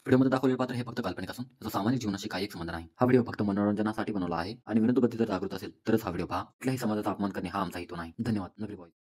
व्हिडिओमध्ये दाखवलेले पात्र हे फक्त काल्पनिक असून त्याचा सामाजिक जीवनाशी काही संबंध नाही। हा व्हिडिओ फक्त मनोरंजनासाठी बनवला आहे आणि विनोद बुद्धी जर जागृत असेल तरच हा व्हिडिओ पहा। कुठल्याही समाजाचा अपमान करणे हा आमचा हेतू नाही। धन्यवाद। नगरी बॉय।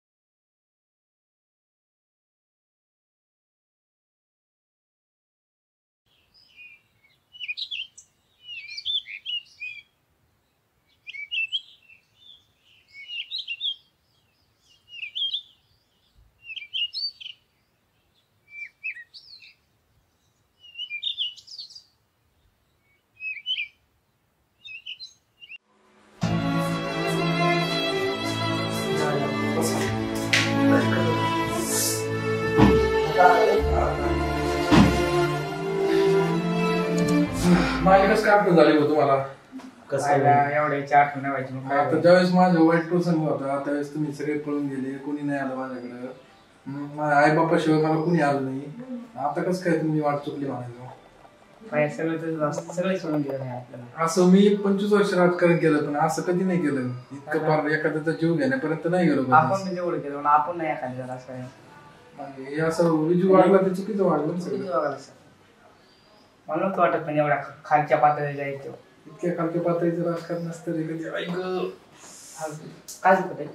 माझी कसं काय आठवण झाली हो तुम्हाला? एवढ्याची आठवण नाही व्हायची मग आता ज्यावेळेस माझा वाईट प्रसंग होता त्यावेळेस तुम्ही सगळे पळून गेले, कोणी नाही आलं माझ्याकडे, माझ्या आई बापा शिवाय मला कोणी आलं नाही। आता कसं काय तुम्ही वाट चुकली म्हणायचं? सगळे सोडून गेलं आपल्याला। असं मी 25 वर्ष राजकारण केलं पण असं कधी नाही केलं इतकं फार एखाद्याचा जीव घेण्यापर्यंत नाही गेलो। आपण जेवढं केलं आपण नाही एखाद्या असं हे असं विजू वाढला ते चुकीचं वाढलं मला नव्हतं वाटत पण एवढ्या खालच्या पातळीला जायचं। इतक्या खालच्या पातळीचं राजकारण असतं रे कधी? ऐक काय चुकत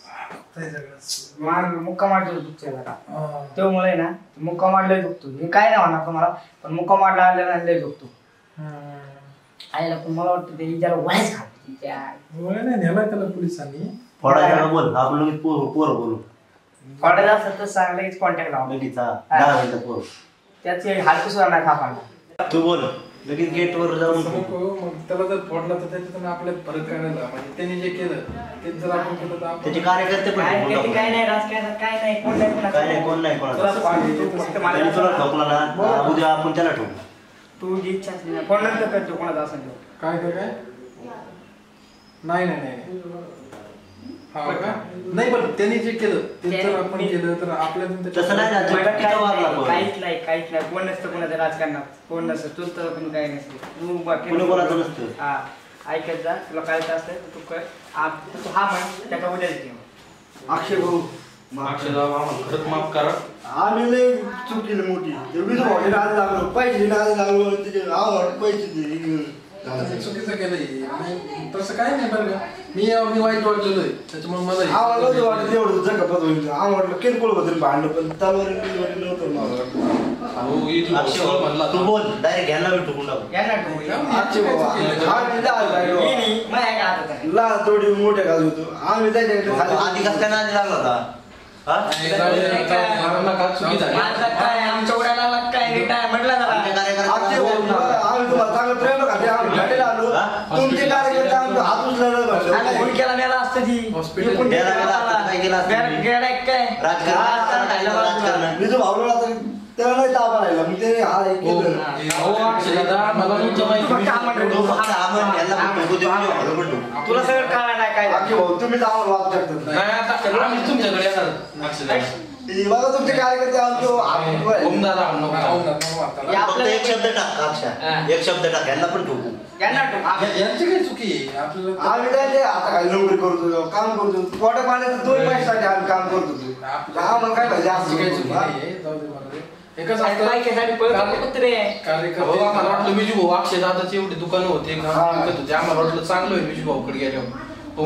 मार मुक्का मारतो दुखतोय जरा त्यामुळे ना मुक्का मारलाय दुखतो। हे काय नाही होणार तुम्हाला पण मुक्का मारला आलेला लय दुखतो। आईला पण मला वाटतं ते ज्याला वयच खात वय नाही नेलाय त्याला पोलिसांनी फोडायला बोल आपण लगेच पोर बोलू फोडायला असं तर सांग लगेच कॉन्टॅक्ट लावा लगेच 10 मिनिटं पोर त्याचे हात सुद्धा नाही खापायला तू बोल लगेच गेटवर जाऊन मग त्याला जर फोडला तर त्याच्यातून आपल्याला फरक करायला म्हणजे त्यांनी जे केलं ते जर आपण केलं तर त्याचे कार्यकर्ते पण काय नाही राजकारणात काय नाही कोण नाही कोणाला तुला ठोकला ना उद्या आपण त्याला ठोकू तू जी इच्छा असली ना कोण नंतर करतो कोणाचा असं काय काय काय नाही नाही नाही हा का नाही पण त्यांनी जे केलं ते जर आपण केलं तर आपल्या तसं नाही ना काहीच नाही कोण नसतं कोणाचं राजकारणात कोण नसतं तू तर पण काही नसतं कोणाचं नसतं हा ऐकत जा तुला काय असतं तू काय तू हा म्हण त्याचा उद्या अक्षय भाऊ खरंच माफ करा आम्ही लय चूक केली मोठी लागलो पैसे लागलो त्याचे आवड पैसे चुकीचं केलंय तसं काय नाही बरं का मी वाईट वाटलेलो आहे त्याच्यामुळे मला आवडलं एवढं जगपत होईल आवडलं किरकोळ होतं भांडलं पण तलवार नव्हतं तू बोल डायरेक्ट घ्यायला भेटू ला थोडी मोठ्या घालू होतो आम्ही त्याच्याकडे आधी कसं नादी लागला होता तुमचे कार्यकर्ते हात त्याला नाही ताबा राहिला मग ते तुला सगळं काय नाही काय तुम्ही जाऊन वाद करतात बघा तुमचे कार्यकर्ते एक शब्द टाक एक शब्द टाक यांना पण ठोकू यांची काही चुकी आहे आम्ही काय आता काय नोकरी करतो काम करतो पोटा पाण्याचं 2 पैशासाठी आम्ही काम करतो आम्हाला काय पाहिजे असं काही चुकी नाहीये जाऊ दे मला एकच आम्हाला वाटलं विजू भाऊ अक्षय दादाची एवढी दुकानं होते आम्हाला वाटलं चांगलं आहे विजू भाऊकडे गेल्यावर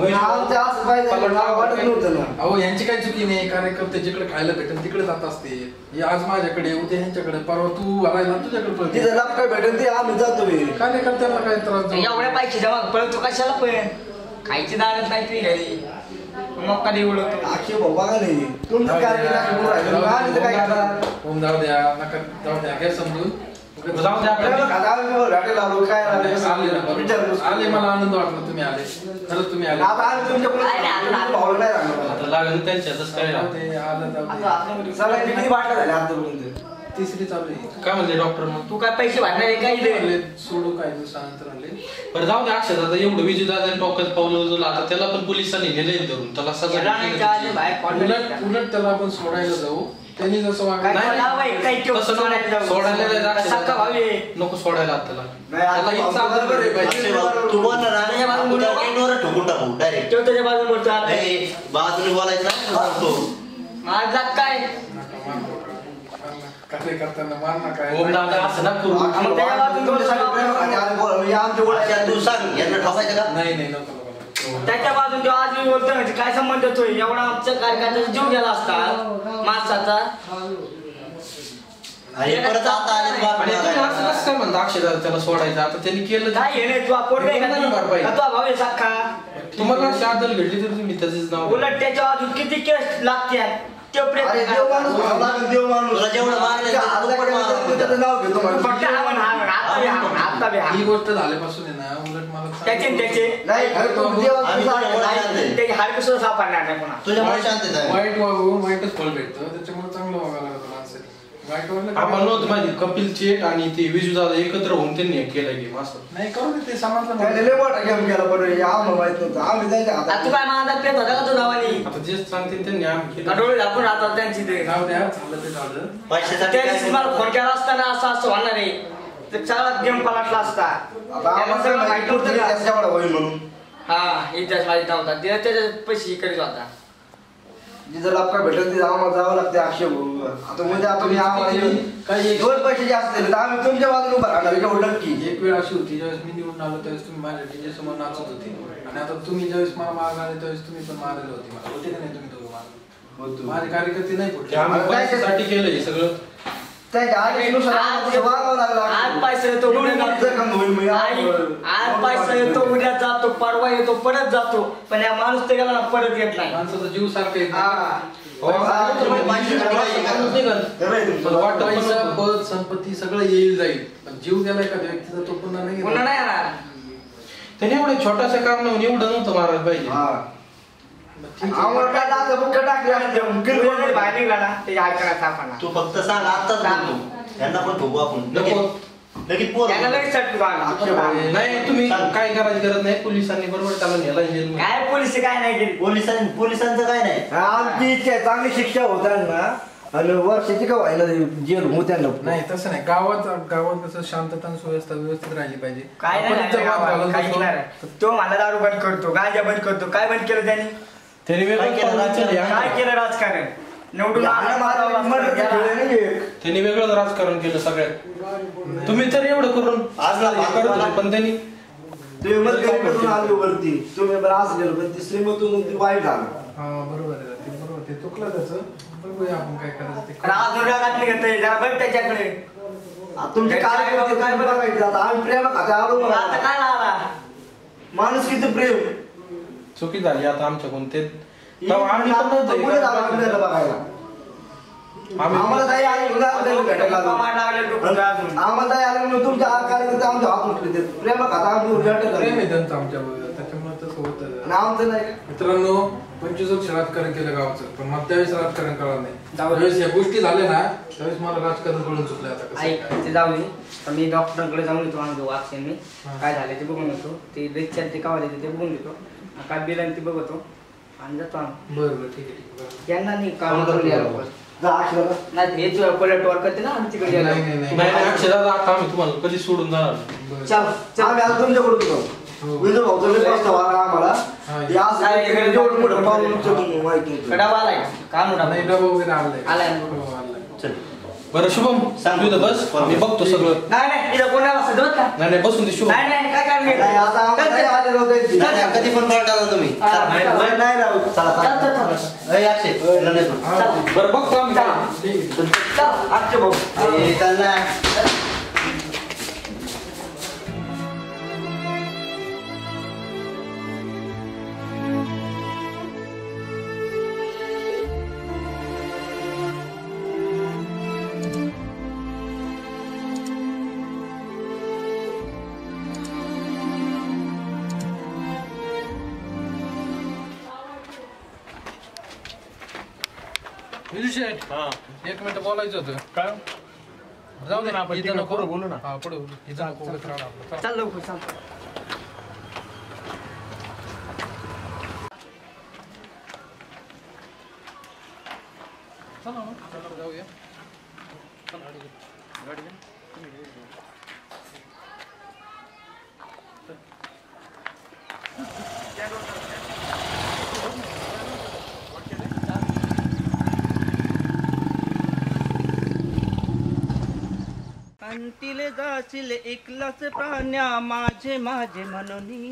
अहो यांची काही चुकी नाही कार्यकर्ते जिकडे खायला भेटेल तिकडे जात असते आज माझ्याकडे उद्या ह्यांच्याकडे परवा तू आलाय तुझ्याकडे काय भेटेल ते आम्ही जातो कार्यकर्त्यांना काय त्रास एवढ्या पैसे जमा पळतो कशाला पण खायची दारच नाही तुझी घरी मग कधी उडवतो अक्षय भाऊ बघा नाही तुमचं जाऊ द्या नका जाऊ द्या काय समजून जाऊ द्या आले मला आनंद वाटला तुम्ही आले खरंच तुम्ही आले लागलं त्यांच्यातच काय तिसरी चालू आहे काय म्हणले डॉक्टर मग तू काय पैसे भरणार काय सोडू काय दिवसानंतर आले बरं जाऊ द्या अक्षय दादा एवढं विजय दादा टोकात पावलं आता त्याला पण पोलिसांनी नेले धरून त्याला सगळं उलट त्याला आपण सोडायला जाऊ त्यांनी जसं नको सोडायला बाजूने बोलायचं माझा काय कार्यकर्त्यांना मार ना काय ओम दादा असं ना करू. मग त्याच्या बाजून तुमच्यासाठी प्रेमाखाली आले बोला, हे आमच्या ओळखीचे अच्छा, तू सांग यांना ठोकायचं का? नाही नाही नको नको नको. त्याच्या बाजून तो आज मी बोलतोय म्हणजे काय संबंध येतोय एवढा आमच्या कार्यकर्त्याचा जीव गेला असता माणसाचा. आणि परत आता आले तर बाप आणि तुम्ही मागायला. असं कसं काय म्हणता अक्षयदा त्याला सोडायचं आता त्यांनी केलं काय हे नाही तू आपण का तू भाऊ आहे साखा. तुम्हाला अशी आदल घडली तर तुम्ही त्याचेच नाव उलट त्याच्या बाजून किती केस लागते ते अरे प्रयत्न देव करा. माणूस म्हणावं लागेल, देव माणूस. तुला जेवढं मारलं त्याच्या तेवढं हातला पण केलं मार. तर त्याचं नाव घेतो माणूस. फक्त हा म्हण, आता बी हा म्हण, आता बी हा. ही गोष्ट झाल्यापासून आहे ना उलट मला त्याचे न त्याचे नाही खरं तो देवाचं आम्ही सांग. तुझ्यामुळे शांत आहे. त्याची हाडकं सुद्धा सापडणार नाही पुन्हा. तुझ्यामुळे शांतता आहे. वाईट वागून वाईटच फळ भेटतं त्याच्यामुळे चांगलं वागायला लागतं माणसाने. वाईट वागलं आम्हाला नव्हतं माहिती कपिल चेट आणि ते विजू दादा एकत्र होऊन त्यांनी हे केलं गेम असं नाही करू दे ते समाजला त्याने लय मोठा गेम केला पण हे आम्हाला माहित नव्हतं. आम्ही त्यांच्या आता हातात तू काय माझा पेट होता का तुझा वाली आता जे सांगते त्यांनी आम्ही केलं डोळे झाकून राहतात त्यांची ते. जाऊ द्या झालं ते झालं पैशासाठी त्या काय दिवशी मला फोन केला असताना असं असं होणार आहे तर सगळा गेम पलटला असता. आता त्याला आम्हाला सगळं माहित माहिती नव्हतं होतं की का? त्याच्या एवढा होईल म्हणून. हा इतिहास माहित नव्हता ते त्याच्या पैसे करीत होता. जिथं लाभ काय भेटेल तिथं आम्हाला जावं लागते अक्षय भाऊ. आता म्हणजे आता मी आम्हाला काही एक- दोन पैसे जास्त दिले तर आम्ही तुमच्या बाजूने उभं राहणार एवढं नक्की. एक वेळ अशी होती ज्यावेळेस मी निवडून आलो त्यावेळेस तुम्ही माझ्या टीचर समोर नाचत होते आणि आता तुम्ही ज्यावेळेस मला मारायला आले त्यावेळेस तुम्ही पण मारले होते मला होते का नाही तुम्ही दोघं मारले माझे कार्यकर्ते नाही फुटले आम्ही पैशासाठी केलं हे सगळं त्याच्या आदेशानुसार आम्हाला तसं वागावं लागलं. आज पैसा येतो उद्या एवढी मोठी जातो. जखम होईल म्हणजे आई, आज पैसा येतो उद्या जातो परवा येतो परत जातो पण या माणूस ते गेला ना परत येत नाही. माणसाचा जीव सारखा येत हा. पैसा पद संपत्ती सगळं येईल जाईल पण जीव गेला एखाद्या व्यक्तीचा तो पुन्हा नाही पुन्हा येणार. नाही येणार. त्याने एवढ्या छोट्याशा कारणावरून एवढं नव्हतं मारायला पाहिजे हा. मग ठीक आहे. आम्हाला काय दाखलं बुक्क टाकले आणि ते किरकोळ किरकोळ बाहेर निघाला ना त्याच्या हात करा सापडणार. तू फक्त सांग आत्ताच बोलतो यांना पण ठोकू आपण नको. लगेच पोर त्याला लगेच चटकू आणला. नाही तुम्ही काय करायची गरज नाही पोलिसांनी बरोबर त्याला नेला जेल काय पोलीस काय नाही केली. पोलिसांचं काय नाही आमची इच्छा आहे चांगली शिक्षा होताना आणि वर्षाची का व्हायला जेल होत्यांना नाही तसं नाही गावात कसं शांतता आणि सुव्यवस्था व्यवस्थित राहिली पाहिजे काय नाही आपण राहिलं जर वाद गावात, घालत काहीच बसलो, नाही राहिलं. तो मला दारू बंद करतो गांजा बंद करतो काय बंद केलं त्यांनी त्याने वेगळं काय केलं? पाऊल उचललं काय या. केलं राजकारण निवडून आला माझा त्यांनी वेगळं राजकारण केलं सगळ्यात तुम्ही तर एवढं करून आज हे करत होते, पण त्यांनी तुम्ही मग गरिबीतून आले वरती तुम्ही बरं असलेलं पण ती श्रीमतून ती वाईट झालं. बरोबर आहे ते बरोबर ते चुकलं त्याचं बघूया आपण काय करायचं ते रागात निघत जरा बघ त्याच्याकडे. तुमचे कार्यकर्ते काय बघायचे आता आम्ही प्रेम खाते आलो आता मला. काय आला माणूस किती प्रेम चुकी झाली आता आमच्याकडून ते तेव्हा आम्ही पण नव्हतं हे पुढे झालं करायला आपल्याला बघायला. आम्हाला काही आलं भेटायला लागलं. आम्हाला काही आलं म्हणून तुमच्या कार्यकर्ते आमच्या हात उठले ते प्रेम खाता आम्ही प्रेम आहे त्यांचं आमच्यावर त्याच्यामुळे तसं होतं आमचं नाही का? मित्रांनो 25 वर्ष राजकारण केलं गावाचं पण मला त्यावेळेस राजकारण कळलं नाही त्यावेळेस या गोष्टी झाल्या ना त्यावेळेस मला राजकारण कळून चुकलं आता कसं ऐक काय. ते जाऊ दे तर मी डॉक्टरांकडे जाऊन येतो आमचं वाक्य मी काय झालं ते बघून येतो ते रिचार्ज ते कावा देते ते बघून घेतो काय बिल आणि ते बघतो आणि जातो आम्ही. बरं बरं ठीक आहे ठीक आहे यांना नाही काम करून द्यायला लवकर. जा अक्षरा. नाही हेच पलट वर करते ना आम्ही तिकडे नाही नाही नाही नाही अक्षरशः आता आम्ही तुम्हाला कधी सोडून जाणार बरं. चल चल आम्ही आता तुमच्याकडून येतो. हो. विजय भाऊ तुम्ही प्रस्ताव आला आम्हाला हा. हे असं काही एवढं मोठं पाऊल उचलून माहिती नव्हतं. कडा आलाय काम नाही डबा वगैरे आणलाय आलाय. हो, आणलाय. चल बरं शुभम सांग. तू इथं बस मी बघतो सगळं नाही नाही इथं कोणाला सजवत का नाही नाही बसून दे शुभम नाही नाही काय काय नाही, आता आम्हाला काही आलेलं होतं इथे. नाही, कधी पण पळटा तुम्ही हा, चला. नाही, नाही, नाही राहू चला चल चल चला. चल ए, अक्षय तुला नाही सोड. हा, बरं बघतो आम्ही काय. ठीक आहे. चल अक्षय भाऊ ए, चल ना. विजू शेठ एक मिनिट बोलायचं होतं काय जाऊ दे ना आपण इथं नको बोलू ना हा पुढे बोलू इथं नको उगाच राहू आपलं. चल लवकर चल चला मग, चला जाऊया गाडी घे. अंतिले जाशील एकलाच प्राण्या माझे माझे म्हणून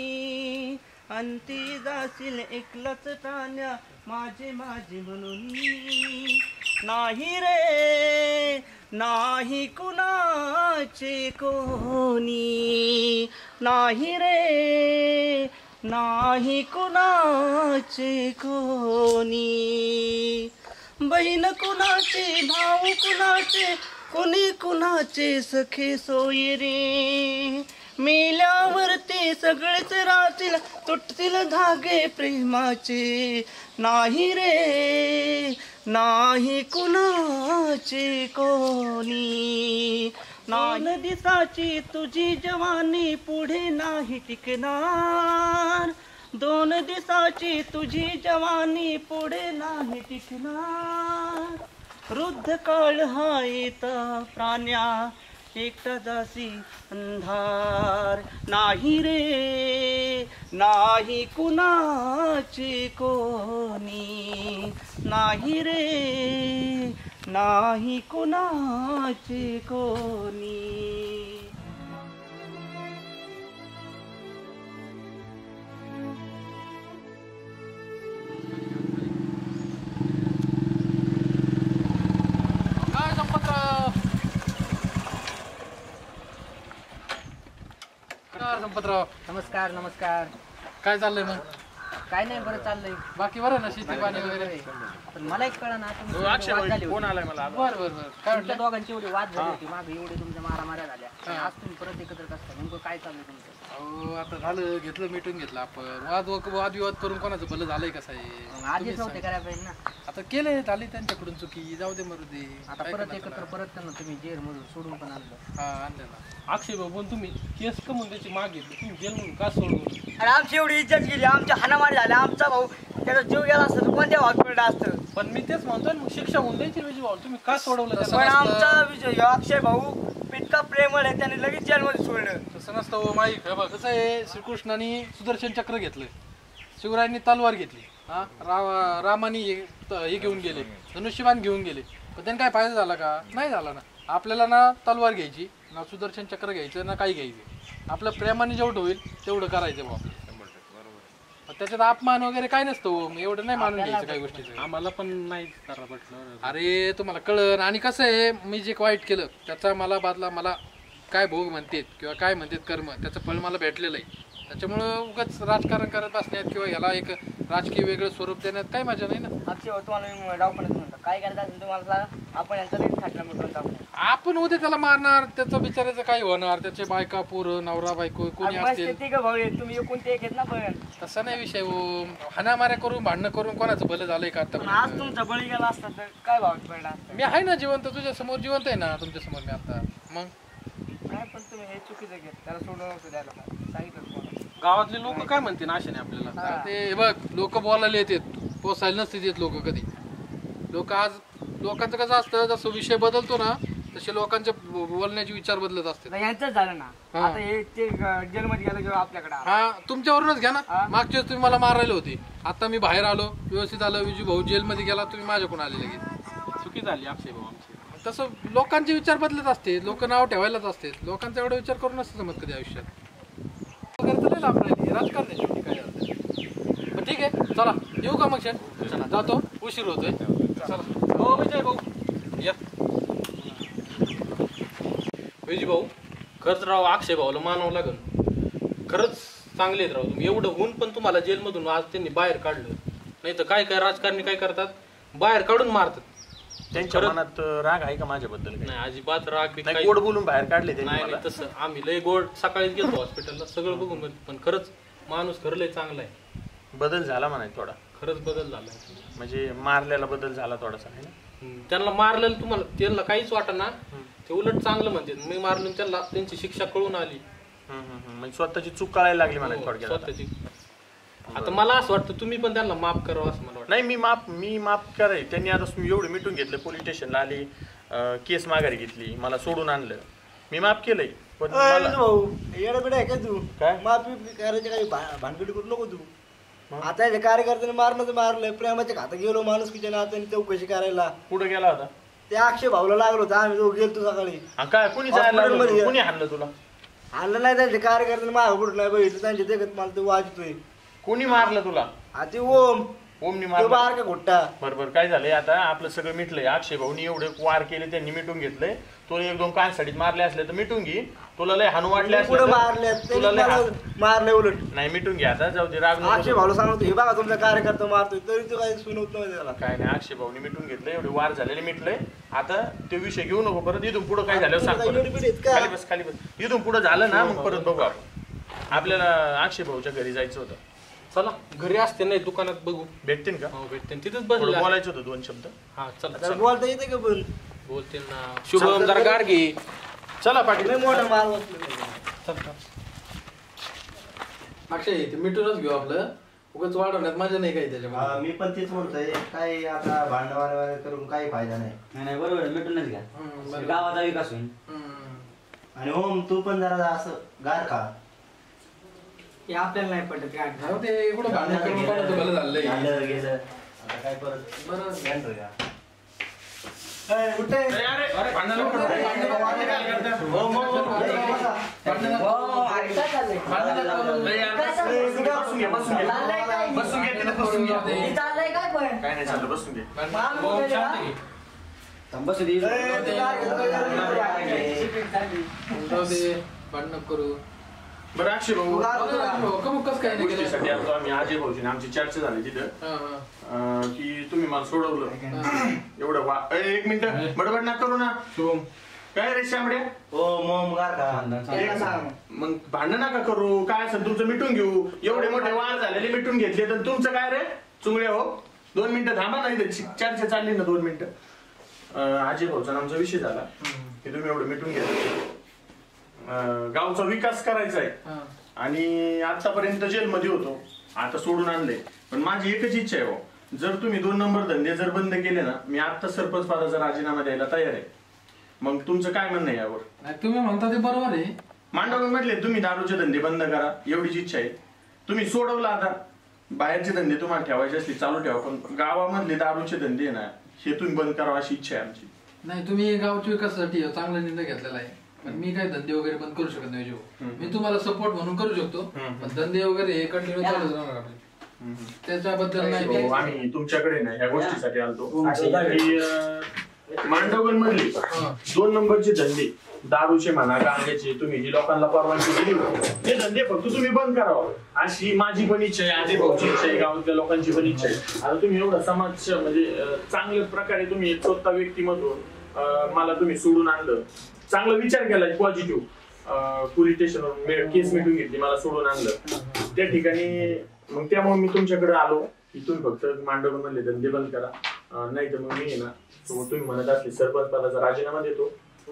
अंती जाशील एकलाच प्राण्या माझे माझे म्हणून नाही रे नाही कुणाचे कोणी नाही रे नाही कुणाचे कोणी बहीण कुणाचे भाऊ कुणाचे कोणी कुणाचे सखे सोयी रे मेल्यावर ते सगळेच राहतील तुटतील धागे प्रेमाचे नाही रे नाही कुणाचे कोणी नाही दिसाची तुझी जवानी पुढे नाही टिकणार 2 दिसाची तुझी जवानी पुढे नाही टिकणार वृद्ध काळ हा येता प्राण्या एकटा दासी अंधार नाही रे नाही कुणाचे कोणी नाही रे नाही कुणाचे कोणी काय संपतराव काय संपतराव नमस्कार नमस्कार. काय चाललंय मग काय नाही बरं चाललंय. बाकी बरं ना शेती पाणी वगैरे पण मला एक कळलं ना तुमची बरं एवढी वाद झाली होती. बरं बरं काय तुमच्या म्हटलं दोघांची एवढी वाद झाली होती मागे एवढी तुमच्या मारामाऱ्या झाल्या आणि आज तुम्ही परत एकत्र कसता नेमकं काय चाललंय तुमचं? अहो आता झालं घेतलं मिटून घेतलं आपण वादविवाद करून कोणाचं भलं झालंय कसं आहे मग आधीच नव्हते करायला पाहिजे ना. आता केलंय झाली त्यांच्याकडून चुकी जाऊ दे मरू दे आता काय परत करणार एकत्र त्याला? परत त्यांना तुम्ही जेल मधून सोडून पण आणलं. हा आणलं ना अक्षय भाऊ पण तुम्ही केस कमून त्याची माग घेतली तुम्ही जेल म्हणून का सोडून आणि आमची एवढी इज्जत गेली आमच्या हाणामारी झाल्या आमचा भाऊ त्याचा जीव गेला असता तर कोणत्या भाग पडला असतं. पण मी तेच म्हणतोय ना, मग शिक्षा होऊन द्यायची विजय भाऊ तुम्ही का सोडवलं तसं त्याला? पण नसतं. आमचा विजय अक्षय भाऊ इतका प्रेमळ आहे त्याने लगेच जेलमध्ये सोडलं. तसं नसतं हो माईक. हे बघ कसं आहे श्रीकृष्णाने सुदर्शन चक्र घेतलं शिवरायांनी तलवार घेतली हा रामाने हे घेऊन गेले धनुष्यबाण घेऊन गेले पण त्यांना काय फायदा झाला का? नाही झाला ना. आपल्याला ना तलवार घ्यायची ना सुदर्शन चक्र घ्यायचं ना काही घ्यायचं आपलं प्रेमाने जेवढं होईल तेवढं करायचं भाऊ. त्याच्यात अपमान वगैरे काय नसतं हो. एवढं नाही मानून घ्यायचं काही गोष्टीचं. आम्हाला पण नाही करा म्हटलं. अरे तुम्हाला कळन. आणि कसं आहे मी जे वाईट केलं त्याचा मला बदला मला काय भोग म्हणतात किंवा काय म्हणतात कर्म त्याचं फळ मला भेटलेलं आहे. त्याच्यामुळं उगाच राजकारण करत बसण्यात किंवा ह्याला एक राजकीय वेगळं स्वरूप देण्यात काही मजा नाही ना. अक्षय भाऊ तुम्हाला मी डावपणच म्हणतो काय करायचं असेल तुम्हाला सांगा आपण यांचा रेट थाटला मिटून टाकू. आपण उद्या त्याला मारणार त्याचं बिचारायचं काय होणार त्याचे बायका पोरं नवरा बायको कोणी असतील तिघ भाऊ आहेत तुम्ही एकूण ते एक आहेत ना पण तसा नाही विषय हो. हाणामाऱ्या करून भांडणं करून कोणाचं भलं झालंय का आज आता? तुमचा बळी गेला असता तर काय भाव पडला असता? मी आहे ना जिवंत तुझ्या समोर जिवंत आहे ना तुमच्या समोर मी आता. मग काय पण तुम्ही हे चुकीचं घेत त्याला सोडून नव्हतं द्यायला सांगितलं तुम्हाला. गावातले लोक काय म्हणतील आशेने आपल्याला? हा. ते हे बघ लोक बोलायला येतात पोसायला नसते येत लोक कधी. लोक आज लोकांचं कसं असतं जसं विषय बदलतो ना तसे लोकांचे बोलण्याचे विचार बदलत असतात. आता यांचंच झालं ना हा. आता हे ते जेलमध्ये गेलं किंवा आपल्याकडे आलं. हा तुमच्यावरूनच घ्या ना. हा. मागच्या वेळेस तुम्ही मला मारायला होते आता मी बाहेर आलो व्यवस्थित आलो विजू भाऊ जेलमध्ये गेला तुम्ही माझ्याकडून आले लगेच. चुकी झाली अक्षय भाऊ आमची. तसं लोकांचे विचार बदलत असते लोक नाव ठेवायलाच असते लोकांचा एवढा विचार करून नसतं जमत कधी आयुष्यात. वगैरे तर लय लाभ राहिली राजकारण आहे शेवटी काय झालं. पण ठीक आहे चला येऊ का मग शेठ? चला जातो उशीर होतोय चला. हो विजय भाऊ या. विजय भाऊ खरंच राव अक्षय भाऊला मानावं लागल. खरंच चांगले आहेत राव तुम्ही. एवढं होऊन पण तुम्हाला जेलमधून आज त्यांनी बाहेर काढलं. नाही तर काय काय राजकारणी काय करतात बाहेर काढून मारतात. त्यांच्या मनात राग आहे का माझ्याबद्दल? नाही अजिबात राग बी नाही काही गोड बोलून बाहेर काढले त्यांनी नाही मला. नाही, तसं आम्ही लय गोड सकाळीच गेलो हॉस्पिटलला सगळं बघून पण खरंच माणूस खरं लय चांगला आहे. बदल झाला म्हणाय थोडा खरंच बदल झालाय. म्हणजे मारलेला बदल झाला थोडासा आहे ना. त्यांना मारलेलं तुम्हाला त्यांना काहीच वाटत ना ते उलट चांगलं म्हणते. मी मारलं त्यांना त्यांची शिक्षा कळून आली. म्हणजे स्वतःची चूक कळायला लागली म्हणाय थोडक्यात आता. स्वतःची. आता मला असं वाटतं तुम्ही पण त्यांना माफ करावं असं मला वाटतं. नाही मी माफ कराय. त्यांनी आता एवढं मिटून घेतलं पोलीस स्टेशनला आली केस माघारी घेतली मला सोडून आणलं मी माफ केलंय. पण मला- भाऊ येडबिडा आहे का तू? काय? माफी करायची काही भानगडी करू नको तू. आता या कार्यकर्त्याने मारलं तर मारलंय प्रेमाच्या खातं गेलो माणूस की नात्याने चौकशी करायला. कुठं गेला होता? ते अक्षय भाऊला लागलो होतं आम्ही दोघं गेलतो सकाळी. काय कोणी जायला Hospital मध्ये लागलं? का? कोणी हाणलं तुला? आणलं नाही त्यांचे कार्यकर्ते मागं कुठं नाही बघितलं त्यांचे देखत मला ते वाजतोय. कोणी मारलं तुला? हा ते ओमनी ओमनी मारलं मारलं? का घोट्टा. बरोबर. काय झालंय आता आपलं सगळं मिटलंय. अक्षय भाऊनी एवढे वार केले त्यांनी मिटून घेतलंय. तुला एक दोन कानसाडीत मारले असले तर मिटून घे. तुला लय हाणू वाटले असले कुठं तर मारले तुला लय मारले उलट. नाही मिटून घ्या आता. जाऊ दे राग नको अक्षय करू. भाऊला सांगतो हे बघा तुमचा कार्यकर्ता मारतोय तरी तो काही सुनवत नाही त्याला. काय नाही अक्षय भाऊनी मिटून घेतलंय. एवढे वार झालेले मिटलंय. आता तो विषय घेऊ नको परत. इथून पुढं काय झालं सांग परत. खाली बस खाली बस. इथून पुढं झालं ना मग परत बघू आपण. आपल्याला अक्षय भाऊच्या घरी जायचं होतं. चला घरी असते नाही दुकानात बघू. भेटतील का? हो भेटतील तिथेच थोडं बसले. बोलायचं होतं 2 शब्द. हा चला त्याला चला. बोलता येते का पण बोलतील ना. शुभम जरा गाडगे. चला पाटील. लय मोठा मार बसला. चल चल. अक्षय ते मिटूनच घेऊ आपलं. उगाच वाढवण्यात मजा नाही काही त्याच्यामध्ये. मी पण तेच म्हणतोय काय आता भांडवाने करून काही फायदा नाही. नाही बरोबर आहे, मिटूनच घ्या. बरं. गावाचा विकास होईल. आणि ओम तू पण जरा असं गार खा. हे आपल्याला नाही पटत काय. जाऊ ते कुठं भांडण करून कोणाचं भलं झालंय. झालं गेलं आता काय परत बरं. ध्यान ठेवूया. अरे भांडण नको करू. भांडण काय करता? हो, हो, हो. अरे काय चाललंय? लय यार. बसून घे, बसून घे. चाललंय काय? बसून घे तिथं, बसून घे. हे चाललंय काय पण? काय नाही चाललं, बसून घे. भाऊ शांत घे. बसू दे. जाऊ दे भांडण करू. बरं अक्षय भाऊ कस काय नाही केलं. गोष्टीसाठी आलो आम्ही. अजय भाऊची आमची चर्चा झाली तिथं की तुम्ही मला सोडवलं एवढं एक मिनिट बडबड ना करू ना. शुभम काय रे शामड्या? हो मग गार खा. मग भांडण नका करू. काय असेल तुमचं मिटून घेऊ. एवढे मोठे वार झालेले मिटून घेतले तर तुमचं काय रे चुंगड्या हो. 2 मिनिटं थांबा नाही तर चर्चा चालली ना 2 मिनिटं. अजय भाऊचा आमचा विषय झाला की तुम्ही एवढं मिटून घेतलं. गावचा विकास करायचा आहे आणि आतापर्यंत जेलमध्ये होतो. आता सोडून आणले. पण माझी एकच इच्छा आहे हो, जर तुम्ही 2 नंबर धंदे जर बंद केले ना मी आता सरपंच पदाचा राजीनामा द्यायला तयार आहे. मग तुमचं काय म्हणणं आहे यावर? नाही तुम्ही म्हणता ते बरोबर आहे. मांडव म्हटले तुम्ही दारूचे धंदे बंद करा एवढीच इच्छा आहे. तुम्ही सोडवला आता. बाहेरचे धंदे तुम्हाला ठेवायचे असले चालू ठेवा पण गावामधले दारूचे धंदे ना हे तुम्ही बंद करावा अशी इच्छा आहे आमची. नाही तुम्ही गावच्या विकासासाठी चांगला निर्णय घेतलेला आहे. पण मी काय धंदे वगैरे बंद करू शकत नाही. मी तुम्हाला सपोर्ट म्हणून करू शकतो पण धंदे वगैरे हे कंटिन्यू चालूच राहणार आपले. त्याच्याबद्दल नाही. आम्ही तुमच्याकडे ना ह्या गोष्टीसाठी आलतो की मांडवगण मधले 2 नंबरचे धंदे दारूचे म्हणा गांजाचे तुम्ही जी लोकांना परवानगी दिली ते धंदे फक्त तुम्ही बंद करावं अशी माझी पण इच्छा आहे. अजय भाऊची इच्छा आहे. गावातल्या लोकांची पण इच्छा आहे. आता तुम्ही एवढा समाज म्हणजे चांगल्या प्रकारे तुम्ही स्वतः व्यक्तीमधून मला तुम्ही सोडून आणलं. चांगला विचार केला पॉझिटिव्ह. पोलीस स्टेशनवर केस मिटून घेतली मला सोडून आणलं त्या ठिकाणी. मग त्यामुळे मी तुमच्याकडे आलो की तुम्ही फक्त मांडव मधले धंदे बंद करा. नाही तर मग मी आहे ना तुम्ही म्हणत असले सरपंच पदाचा राजीनामा देतो.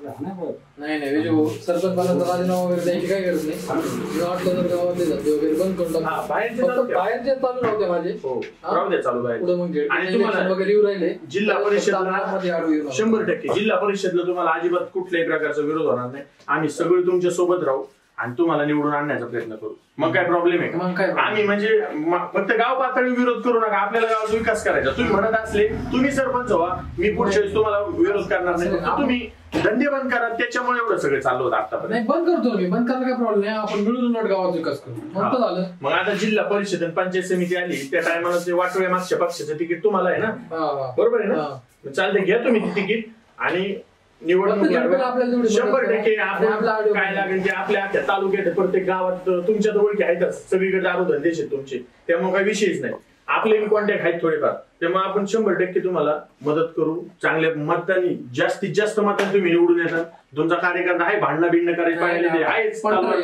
नाही नाही विजू सरपंच पदाचा राजीनामा वगैरे द्यायची काही गरज नाही. वाटलं तर गावातले धंदे वगैरे बंद करून टाका. बाहेरचे चालू नव्हते माझे. राहू द्या चालू बाहेर. पुढे मग आणि तुम्हाला वगैरे येऊ राहिले. जिल्हा परिषदला 100% जिल्हा परिषदला तुम्हाला अजिबात कुठल्याही प्रकारचा विरोध होणार नाही. आम्ही सगळे तुमच्या सोबत राहू आणि तुम्हाला निवडून आणण्याचा प्रयत्न करू. मग काय प्रॉब्लेम आहे का? आम्ही म्हणजे फक्त गाव पातळी विरोध करू नका. आपल्याला गावाचा विकास करायचा. तुम्ही म्हणत असले तुम्ही सरपंच व्हा मी पुढच्या वेळेस तुम्हाला विरोध करणार नाही. तुम्ही धंदे बंद करा. त्याच्यामुळे एवढं सगळं चाललं होतं आतापर्यंत. नाही बंद करतो मी. बंद करायला काय प्रॉब्लेम नाही. आपण मिळून उलट गावाचा विकास करू. मग झालं. मग आता जिल्हा परिषद आणि पंचायत समिती आली त्या टायमाला ते वाटोळ्या मागच्या पक्षाचं तिकीट तुम्हाला आहे ना. बरोबर आहे ना. चालते घ्या तुम्ही ते तिकीट आणि निवडणूक 100% आपल्याला काय लागेल ते आपल्या तालुक्यात प्रत्येक गावात तुमच्या ओळखी आहेतच. सगळीकडे दारू धंदे आहेत तुमचे. त्यामुळे काही विषयच नाही. आपले कॉन्टॅक्ट आहेत थोडेफार. त्यामुळे आपण 100% तुम्हाला मदत करू. चांगल्या मतांनी जास्तीत जास्त मतांनी तुम्ही निवडून येतात. तुमचा कार्यकर्ता आहे भांडणं बिंडणं करायचं पाहिजे आहेच.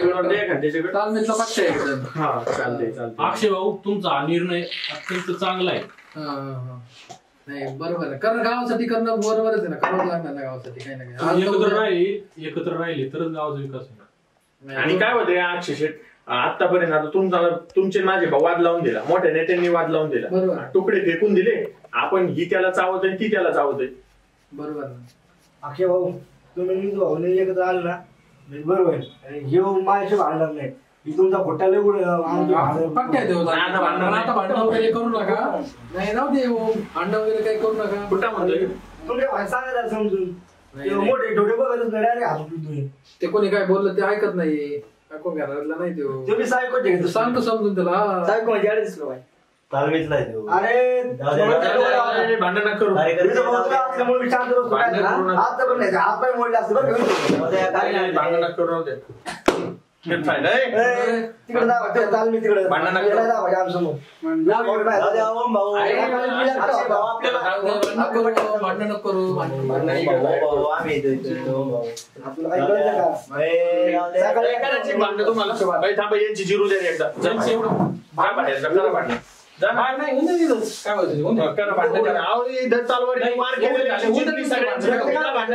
चालतंय चालतंय. अक्षय भाऊ तुमचा हा निर्णय अत्यंत चांगला आहे. नाही बरोबर आहे. कारण गावासाठी करणं बरोबरच आहे ना. करावं लागणार ना गावासाठी काही ना काही. एकत्र राहिले तरच गावाचा विकास होईल. आणि काय होतं अक्षय शेठ आतापर्यंत आता तुमचे माझे भाऊ वाद लावून दिला. मोठ्या नेत्यांनी वाद लावून दिला. तुकडे फेकून दिले. आपण ही त्याला चावतोय ती त्याला चावतोय. बरोबर ना. अक्षय भाऊ तुम्ही भाऊने एकत्र आलं ना बरोबर. हे माझ्याशी भांडणार नाही. तुमचा खोटा लय पक्क्या देऊ आता भांडण वगैरे करू नका. नाही जाऊ दे भांडण वगैरे काही करू नका. कुठं म्हणतोय तुला सांगायला समजून मोठे डोळे बघत डायरेक्ट हात उठतोय. ते कोणी काय बोललं ते ऐकत नाही. ऐकून घरातला नाही तो. तुम्ही सायको जे सांगतो समजून त्याला. सायको म्हणजे अरे दिसलो बाई तालमीतला आहे तो. अरे भांडण नका करू. असल्यामुळे मी शांत बसतो. हात पण नाही हात पाय मोडले असते बरं का. भांडण नका करू राहू दे. तिकडे जा तालमी तिकडे भांडण नका करू. जा भाई आमसमोर भांडण नको करू. भांडण तुम्हाला बाई थांबा यांची जिरू द्या एकदा. त्यांची एवढं बाहेर भांडण जा ना. नाही होऊन दे तिथंच. काय होतं करा भांडण करा. अहो इथं चालवाडी मार केलेली सगळ्यांची भांडण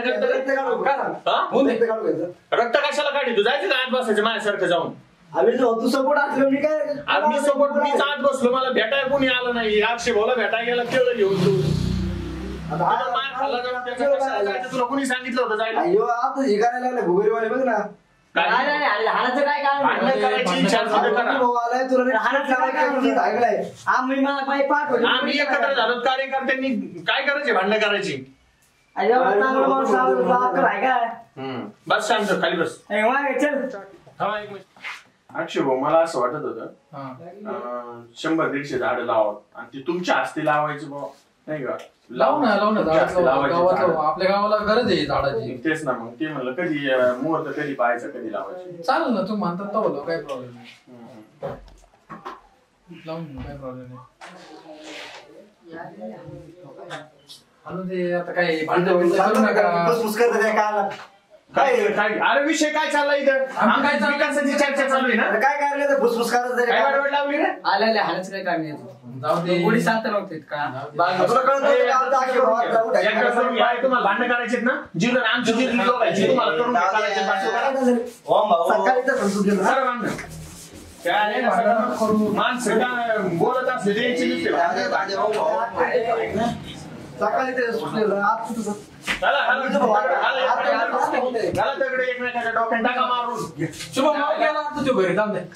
रक्त कशाला काढी तू जायचं का आत बसायचं माझ्यासारखं जाऊन. आम्ही तू सपोर्ट असलो मी काय मी सपोर्ट मीच आत बसलो मला भेटायला कोणी आलं नाही. अक्षय भाऊला भेटायला गेला केलं घेऊन तू मार खाल्ला जाऊन त्याचं कशाला जायचं तुला कोणी सांगितलं होतं जायला. आता हे करायला लागलं भुगरीवाले बघ ना. भांडण करायची इच्छा असेल तर करा. आम्ही एकत्र झालो कार्यकर्त्यांनी काय करायचे भांडण करायची. बस शांत खाली बस. थांबा एक मिनिट. अक्षय भाऊ मला असं वाटत होतं 100-150 झाडं लावत आणि ती तुमच्या हस्ते लावायची भाऊ नाही का. लावू ना आपल्या गावाला गरज आहे झाडाची. तेच ना मग ते म्हणलं कधी मुहूर्त कधी पाहायचं कधी लावायचं. चालेल ना तू म्हणतात तो काही प्रॉब्लेम नाही. लावून काही प्रॉब्लेम नाही. आता काय भांडण करू नका. अरे विषय काय चालला इथं. काय चालू विकासाची चर्चा चालू आहे ना. काय करायला फुसफुस करत काय वाटवाट लावली ना. आलेले हालच काय काम येतो. जाऊ दे. कोणी सांगता नव्हते का तुम्हाला भांडण करायचे ना जिल्हा आमची जिल्हा लोकांची तुम्हाला करून माणसं काय बोलत असले त्यांची सकाळी ते सुटलेलं दगडे एकमेकाच्या डोक्यात टाका मारून शुभ माल गेला आता तो घरी. जाऊ दे.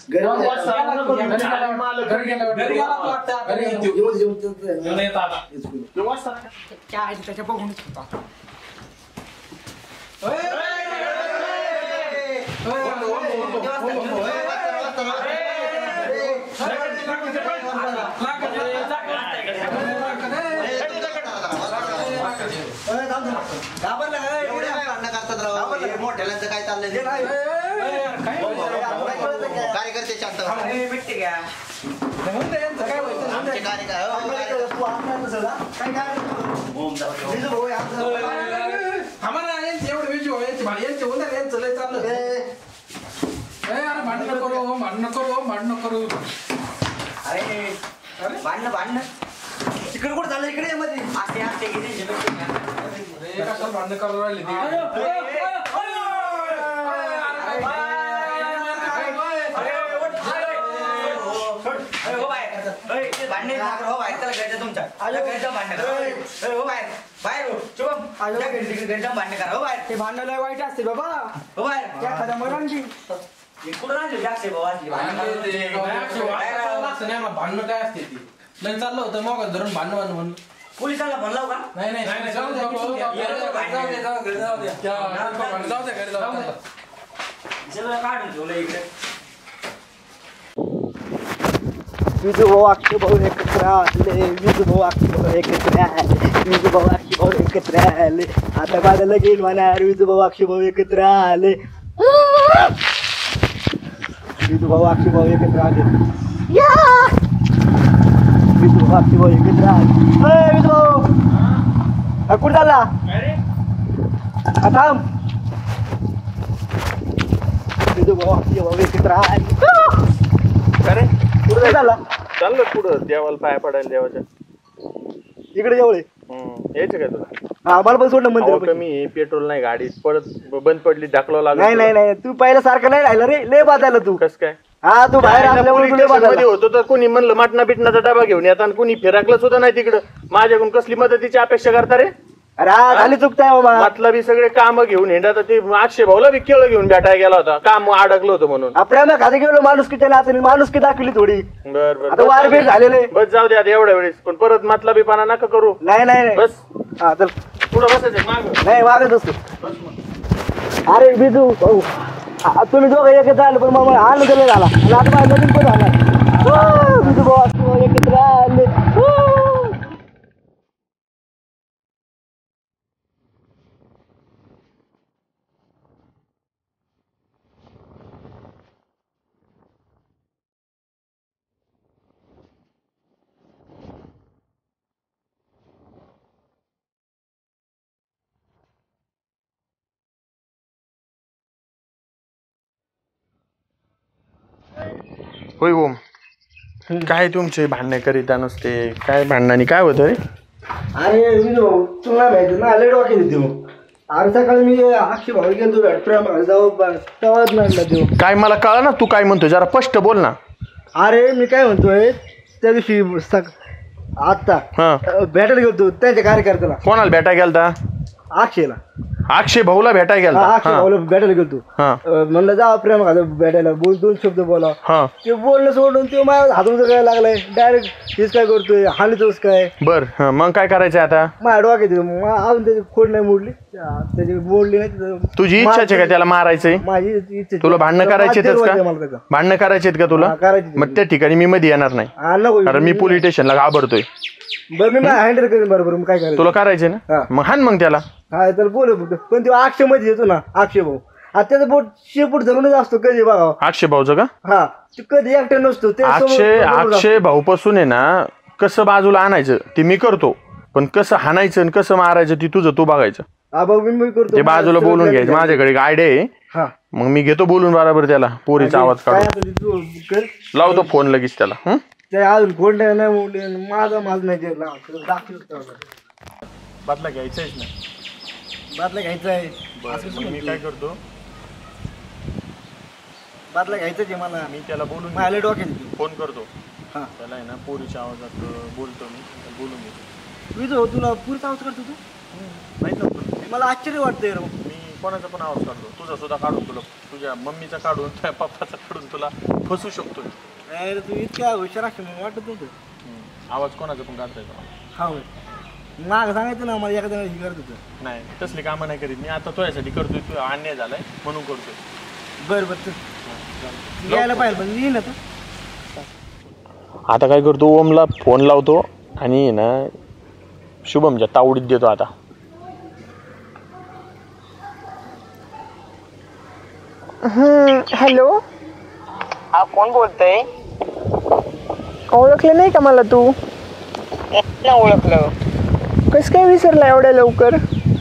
त्याच्या बघून मोठ्याला काय चाललंय कार्यकर्ते शांत भांडण करू. अरे भांडण तिकडे कुठं झालं इकडे मध्ये कशाला भांडण करू राहिले. भांडण वाईट असते बाबा एखाद्या मराठी भांडण काय असते ती लय चाललं होतं मग धरून भांडण म्हणून पोलिसांना म्हणलं का नाही जाऊ दे घरी जाऊ काढून ठेवलं इकडे. विजू भाऊ अक्षय भाऊ एकत्र आले. विजू भाऊ अक्षय भाऊ एकत्र आले. विजू भाऊ अक्षय भाऊ एकत्र आले. आता माझं लगीन होणार. विजू भाऊ अक्षय भाऊ एकत्र आले. विजू भाऊ अक्षय भाऊ एकत्र आले. विजू भाऊ अक्षय भाऊ एकत्र आले. विजू भाऊ कुठं चालला थांब. विजू भाऊ अक्षय भाऊ एकत्र आले. अरे कुठं चालला चाललं पुढं देवाला पाया पडायला देवाच्या इकडे जवळ यायचं काय तुला. हा मला पण सोडलं मंदिर कमी पेट्रोल नाही गाडीत परत बंद पडली ढकलावं लागलं. नाही तू पहिल्या सारखं नाही राहिला रे. लय बदलला तू. कस काय हा तू बाहेर असल्यामुळे तुला मध्ये होतो तर कोणी म्हणलं मटणा बिटणाचा डबा घेऊन येतात आणि कोणी फिरकलं सुद्धा नाही तिकडं. माझ्याकडून कसली मदतीची अपेक्षा करता रे. अरे हा झाली चुकताय बाबा. मतलबी सगळे काम घेऊन हिंडा तर ते अक्षय भाऊला बी केळं घेऊन भेटायला गेला होता, काम अडकलं होतं म्हणून. प्रेमा खाली गेलो माणुसकीच्या नात्याने माणुसकी दाखवली थोडी. बर आता वारबीर झालेले. बस जाऊ दे आता एवढ्या वेळेस, पण परत मतलबीपणा नका करू. नाही नाही बस हा चल पुढं बसायचं माग. नाही मागत असतो. अरे बिजू भाऊ तुम्ही दोघं एकत्र आले पण मग आनंद नाही झाला आणि आता माझ्या नवीन पण झाला. बिजू भाऊ असतो एकत्र आले. होय ओम, काय तुमचे भांडणे करीता नसते, काय भांडणाने काय होतं रे? अरे बिजू भाऊ तुला माहिती ना लय डोक्यात देऊ. अरे सकाळी मी अक्षय भाऊ गेलो प्रेमा जाऊ तेव्हाच नाही देऊ. काय मला कळलं ना तू काय म्हणतोय, जरा स्पष्ट बोल ना. अरे मी काय म्हणतोय त्या दिवशी आता भेटायला गेलो त्यांच्या कार्यकर्त्याला. कोणाला भेटायला गेलता? अक्षयला. अक्षय भाऊला भेटायला गेलता? अक्षय भाऊला भेटायला गेलो. म्हणलं जा प्रेम भेटायला बोल, 2 शब्द बोला. ते बोलणं सोडून ते माझ्या हातून काय लागलाय डायरेक्ट. हेच काय करतोय हानीतोच काय. बर मग काय करायचं आता? माझ्या डोक्यात अजून त्याची खोड नाही मोडली, त्याची मोडली नाही. तुझी इच्छा आहे का त्याला मारायचंय? माझी इच्छा. तुला भांडणं करायचे का? भांडणं करायचे का तुला? मग त्या ठिकाणी मी मध्ये येणार नाही, कारण मी पोलीस स्टेशनला घाबरतोय. बरं मी हँडल करेन. बरोबर मग काय करायचं? तुला करायचे ना मग हान मग त्याला. हा तर बोल पण तो अक्षय मध्ये येतो ना अक्षय भाऊ. आता त्याचं बोट शेपूट धरूनच असतो कधी बघा. अक्षय भाऊचं का? हा ते कधी एकटा नसतो. ते अक्षय भाऊ पासून आहे ना कसं बाजूला आणायचं ते मी करतो, पण कसं हाणायचं आणि कसं मारायचं ती तुझं तू बघायचं. मी करतो ते बाजूला बोलून घ्यायचं. माझ्याकडे आयडिया आहे, मग मी घेतो बोलून बरोबर त्याला. पोरीचा आवाज काढून लावतो फोन लगेच त्याला. ते अजून कोण नाही मोडले माझा नाही बदला घ्यायचाच नाही. बादला घ्यायचा आहे. मी काय करतो, बादला घ्यायचं आहे मला. मी त्याला बोलून माझ्या डोक्यात फोन करतो त्याला आहे ना, पोरीच्या आवाजात बोलतो मी, बोलून घेतो. विजो तुला पुरीचा आवाज करतो तू? माहित नव्हतं. मला आश्चर्य वाटतंय. मी कोणाचा पण आवाज काढतो, तुझा सुद्धा काढून, तुला तुझ्या मम्मीचा काढून, तुझ्या पप्पाचा काढून तुला फसू शकतो. अरे तू इतक्या हुशार असं वाटत नव्हतं. आवाज कोणाचा पण काढता येतो. हा माग सांगायचं ना मला एखाद्या हे करत होतं. नाही तसली कामं नाही करीत मी. आता तुझ्यासाठी करतोय, तू अन्याय झालाय म्हणून करतोय. बरं यायला पाहिजे पण येईल आता. आता काय करतो, ओमला फोन लावतो आणि ना शुभमच्या तावडीत देतो. आता हॅलो, हा कोण बोलतय? ओळखलं नाही का मला तू? ओळखलं. कस काय विसरला एवढ्या लवकर?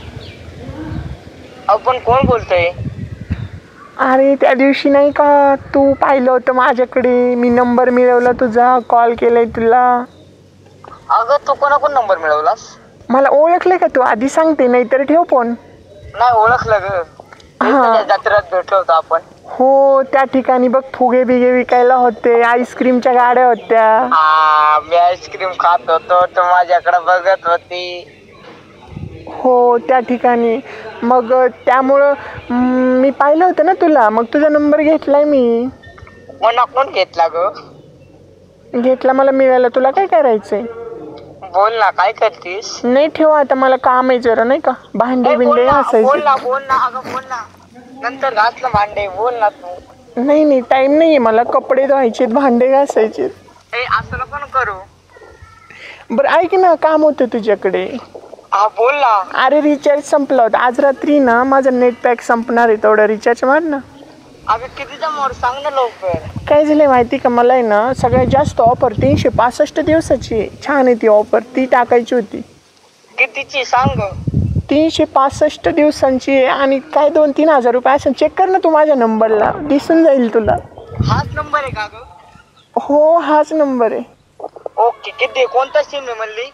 आपण कोण बोलतोय? अरे त्या दिवशी नाही का तू पाहिलं होतं माझ्याकडे, मी नंबर मिळवला तुझा, कॉल केलाय तुला. अगं तू कोणाकडून नंबर मिळवलास? मला ओळखलं का तू? आधी सांगते नाहीतर ठेव फोन. नाही ओळखलं ग. जत्रेत भेटलो होतो आपण. हो त्या ठिकाणी बघ फुगे बिगे विकायला होते, आईस्क्रीमच्या गाड्या होत्या. मी आईस्क्रीम खात होतो, तू माझ्याकडे बघत होती. हो त्या ठिकाणी. मग त्यामुळं मी पाहिलं होतं ना तुला, मग तुझा नंबर घेतलाय मी. कोण घेतला ग? घेतला, मला मिळाला. तुला काय करायचंय? बोल ना, काय करतीस? नाही ठेव आता, मला काम आहे जरा नाही का, भांडे बिंडे घासायचे. बोल ना अगं बोल ना, नंतर घास ना भांडे. बोल ना तू. नाही टाइम नाहीये मला, कपडे धुवायचे, भांडे घासायचे. असं नको करू. बरं ऐक ना, काम होतं तुझ्याकडे. हा बोल ना. अरे रिचार्ज संपला होता आज रात्री ना, माझा नेट पॅक संपणार आहे, तेवढा रिचार्ज मार ना. अगं कितीचा मोर सांग ना लवकर. काय झालंय माहिती का, मला आहे ना सगळ्यात जास्त ऑफर 365 दिवसाची आहे. छान आहे ती ऑफर, ती टाकायची होती. कितीची सांग? 365 दिवसांची आहे आणि काय 2-3 हजार रुपये असं. चेक कर ना तू माझ्या नंबरला, दिसून जाईल तुला. हाच नंबर आहे का ग? हो हाच नंबर आहे. ओके. किती, कोणता सिम आहे म्हणली?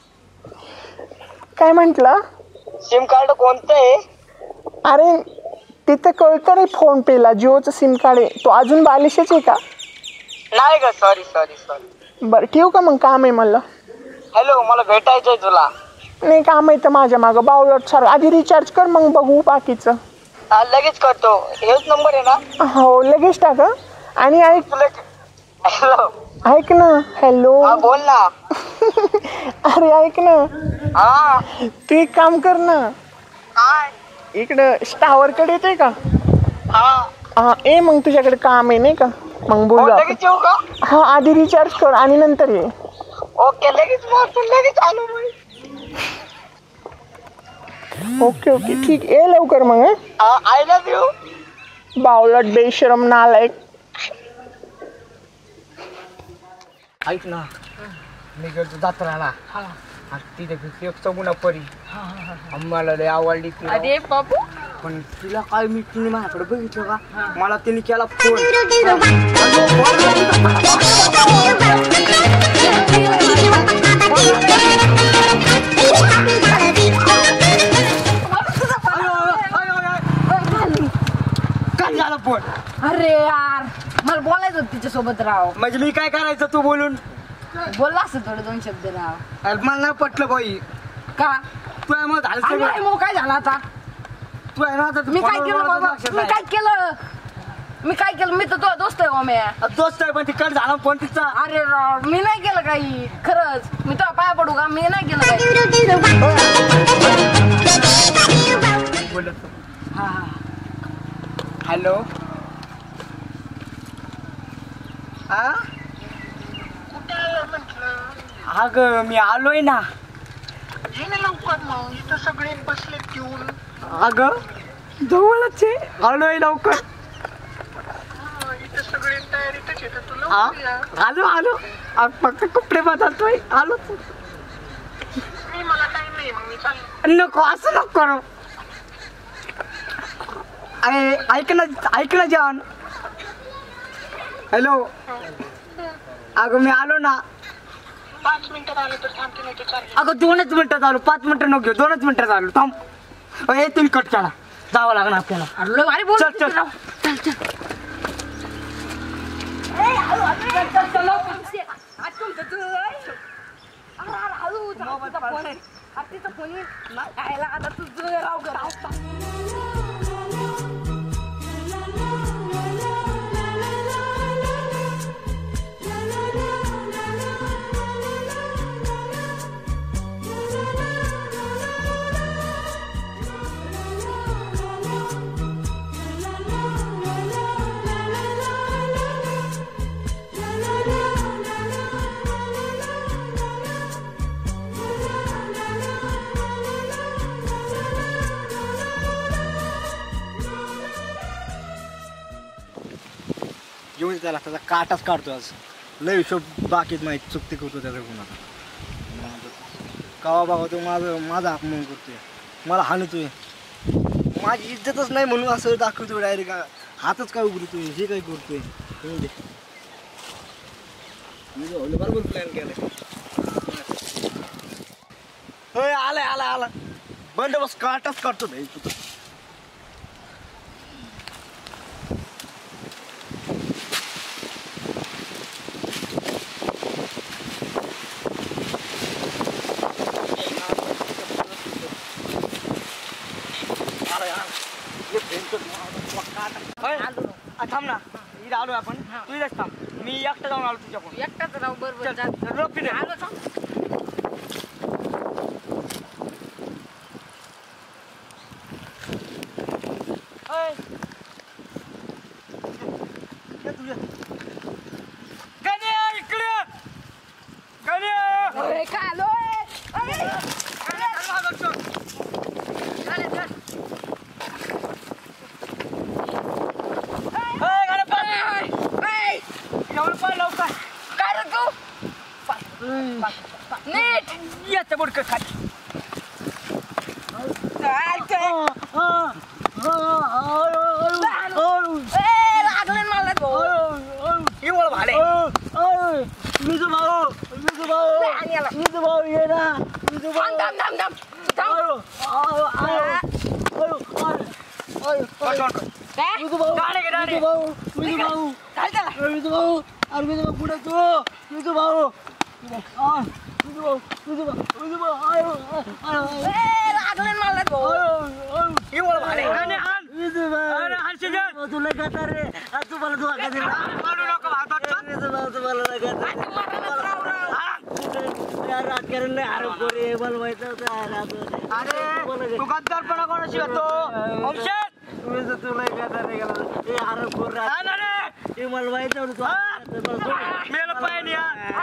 काय म्हंटला? सिम कार्ड कोणतं आहे? अरे तिथं कळतं रे, फोन पेला जिओचं सिम कार्ड आहे. तो अजून बालिशच आहे का? नाही ग, सॉरी. बरं ठेवू का मग, काम आहे मला. हॅलो, मला भेटायचंय तुला. नाही काम आहे तर माझ्या मागं बावळट सारं आधी रिचार्ज कर मग बघू बाकीचं. लगेच करतो. हेच नंबर आहे ना? हो लगेच टाक. आणि ऐक हॅलो. ऐक ना. हॅलो. हा बोल ना. अरे ऐक ना. हा तू एक काम कर ना. काय? इकडं टावरकडे येते का? हा ए मग तुझ्याकडे काम आहे नाही का? मग बोलू आपण. लगेच येऊ का? हा आधी रिचार्ज कर आणि नंतर ये. ओके लगेच मारतो. लगेच आलो मी. ओके ओके ठीक आहे लवकर मग. I love you. बावलट बेशरम नालायक. ऐक ना मी गेलो जत्राला तिथे एक चौगुणा परी आम्हाला लय आवडली ती. अरे बाबू पण तिला काय मी तिने माझ्याकडे बघितलं का मला तिने केला फोन. काय झाला फोन? अरे यार मला बोलायचं होतं तिच्यासोबत राव. म्हणजे मी काय करायचं तू बोलून? बोलला असं थोडे दोन शब्द राव. अरे मला नाही पटलं बाई. का तू आहे मग झालं सगळं. अरे मग काय झालं आता? तू आहे ना आता मी काय केलं बाबा? मी काय केलं? मी काय केलं? मी तर तुझा दोस्त आहे ओम्या. दोस्त आहे पण ती कट झाला फोन तिचा. अरे राव मी नाही केलं काही खरंच. मी तुला पाया पडू का? मी नाही केलं काही. हा हॅलो. हा अगं मी आलोय ना. लवकर मग इथं सगळे बसले घेऊन. अगं जवळच आहे. आलोय लवकर. इथं सगळे तयारीतच येतं. तुला आलो आलो. फक्त कपडे बदलतोय. आलो. मी मला टाइम नाही मग मी चाललो. नको असं नको करू. अरे ऐक ना जान. हॅलो. अगं मी आलो ना. 5 मिनिटात आलो तर थांबते नाही तर चालेल. अगं 2च मिनिटात आलो. 5 मिनिटं नको घेऊ. 2च मिनिटात आलो. थांब. ए तुम्ही कट केला. जावं लागणार आपल्याला. अरे बोल. चल चल. चल चल. घेऊन त्याला त्याचा काटाच काढतो आज. लय हिशोब बाकीत माहिती चुकती करतो त्याचा गुन्हा. कवा बघा तो माझा अपमान करतोय. मला हाणतोय. माझी इज्जतच नाही म्हणून असं दाखवतोय डायरेक्ट. हातच काय उघडतोय. हे काय करतोय. मी बरोबर प्लॅन केलाय. होय आला बंदोबस्त काटाच काढतो भाई. थांब ना. इथं आलोय आपण. तू इथंच थांब. मी एकटा जाऊन आलो तुझ्याकडून. एकटाच राव बरोबर. आलो थांब. काय आलोय? काय रे तू? नीट याचं बुडकं खाली. लागले मला भाडे. मिजू भाऊ ये ना. राजकारण आरोप करे बोलवायचं अरे तू गद्दारपणा कोणाशी होतो तुला आरोप करू मला माहिती मेलं पाहिजे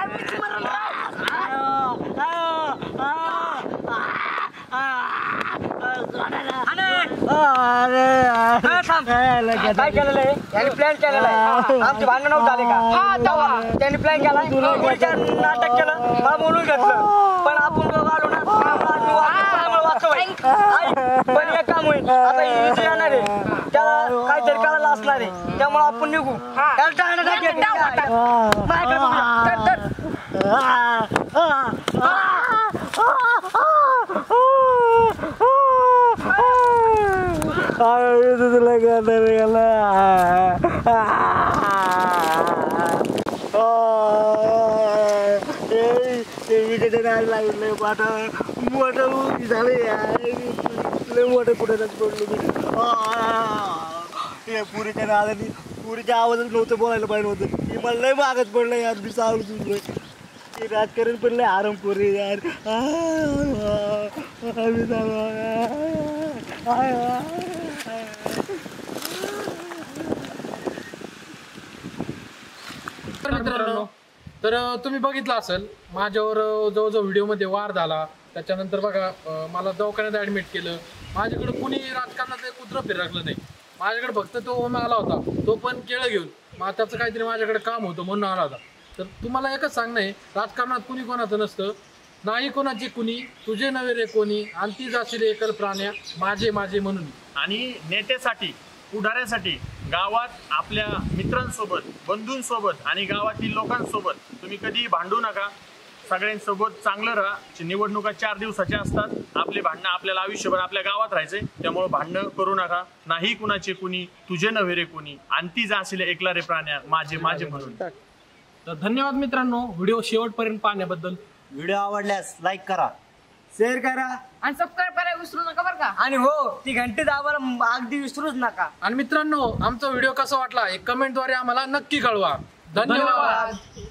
काय केलेलं आहे यांनी प्लॅन केलेला आहे आमचे भांडण नव्हतं झाले का त्यांनी प्लॅन केला नाटक केलं हा बोलून घेतलं पण आपण आलो ना पण एक काम होईल आता इथे येणार आहे त्याला काहीतरी करायला असणार आहे त्यामुळे आपण निघू मोठं कुठे पडलो पुरीच्या नादानी पुरीच्या आवाजात नव्हतं बोलायला पाहिजे होतं की मला लय मागत पडलं यार मी सावलं तुझलं ते राजकारण पण लय आराम करू यार मित्रांनो तर तुम्ही बघितलं असेल माझ्यावर जवळजवळ व्हिडिओमध्ये वार झाला त्याच्यानंतर बघा मला दवाखान्यात ॲडमिट केलं माझ्याकडे कुणी राजकारणाचं एक कुत्रं फिरकलं नाही माझ्याकडे फक्त तो ओम आला होता तो पण केळं घेऊन मग त्याचं काहीतरी माझ्याकडे काम होतं म्हणून आला होता तर तुम्हाला एकच सांगणं आहे राजकारणात कुणी कोणाचं नसतं नाही कोणाची कुणी तुझे नवे रे कोणी आणि ती जाशील एकल प्राण्या माझे माझे म्हणून आणि नेत्यासाठी पुढाऱ्यासाठी गावात आपल्या मित्रांसोबत बंधूंसोबत आणि गावातील लोकांसोबत तुम्ही कधी भांडू नका सगळ्यांसोबत चांगलं राहा निवडणुका 4 दिवसाच्या असतात आपले भांडणं आपल्याला आयुष्यभर आपल्या गावात राहायचंय त्यामुळे भांडणं करू नका नाही कुणाचे कुणी तुझे नव्हे रे कोणी आणि ती जाशील एकला रे प्राण्या माझे माझे म्हणून तर धन्यवाद मित्रांनो व्हिडिओ शेवटपर्यंत पाहण्याबद्दल व्हिडिओ आवडल्यास लाईक करा शेअर करा आणि सबस्क्राईब करायला विसरू नका बरं का आणि हो ती घंटी दाबायला अगदी विसरूच नका आणि मित्रांनो आमचा व्हिडिओ कसा वाटला हे कमेंटद्वारे आम्हाला नक्की कळवा धन्यवाद.